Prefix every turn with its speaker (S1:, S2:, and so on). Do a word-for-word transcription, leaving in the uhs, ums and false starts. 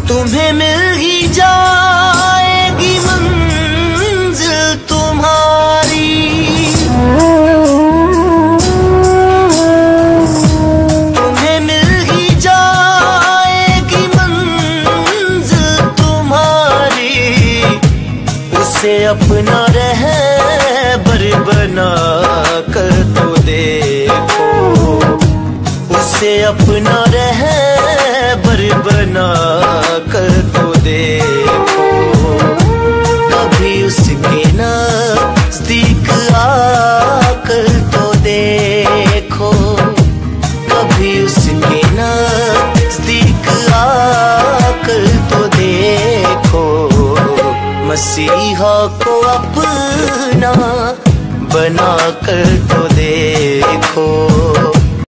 S1: तुम्हें मिल ही जाएगी मंजिल तुम्हारी। तुम्हें मिल ही जाएगी मंजिल तुम्हारी। उसे अपना रहबर बना कर तो देखो। उसे अपना रहबर बना कर तो देखो। कभी उसके नज़दीक आकर तो देखो। कभी उसके नज़दीक आकर तो देखो। मसीहा को अपना बना कर तो देखो।